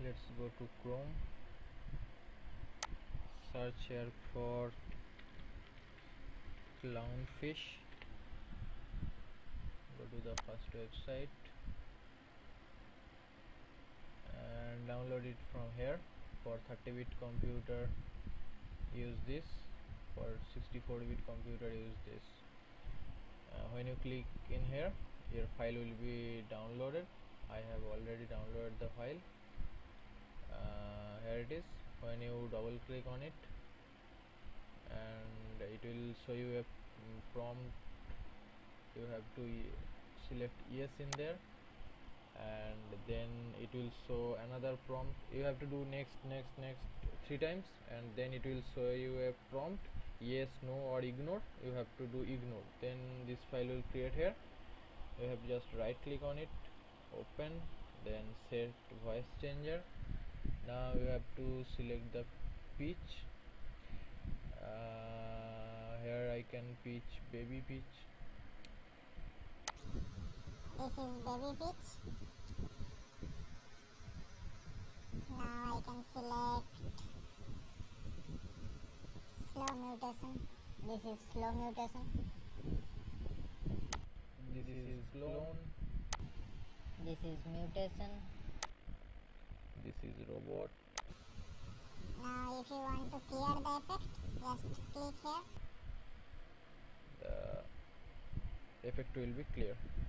let's go to Chrome, search here for Clownfish, go to the first website and download it from here. For 30-bit computer use this, for 64-bit computer use this. When you click in here, your file will be downloaded. I have already downloaded the file. Here it is. When you double click on it, and it will show you a prompt. You have to select yes in there, and then it will show another prompt. You have to do next 3 times, and then it will show you a prompt, yes, no, or ignore. You have to do ignore. Then this file will create here. You have just right click on it, open, then set voice changer. Now you have to select the pitch. Here I can pitch baby pitch. This is baby pitch. Now I can select slow mutation. This is slow mutation. This is clone. This is mutation. This is robot. Now if you want to clear the effect, just click here. The effect will be clear.